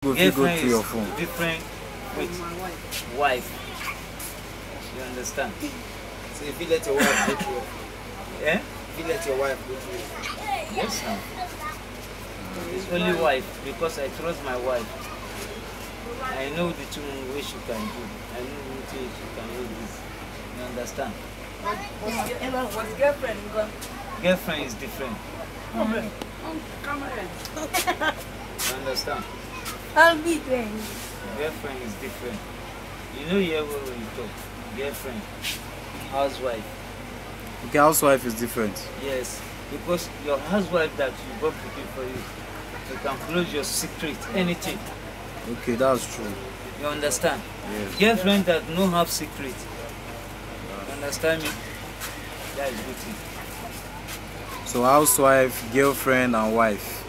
If you go to your phone. Different with wife. You understand? So if you let your wife go to your phone. Yeah? If you let your wife go to your phone. Yes, sir. It's only wife because I trust my wife. I know the two ways she can do. I know what she can do this. You understand? What's girlfriend? Girlfriend is different. Come on. You understand? I'll be there. Girlfriend is different. You know here when you talk. Girlfriend, housewife. Okay, housewife is different. Yes, because your housewife that you got cooking for you, you can close your secret, anything. Okay, that's true. You understand? Yes. Girlfriend that no have secret. You understand me? That is good thing. So housewife, girlfriend, and wife.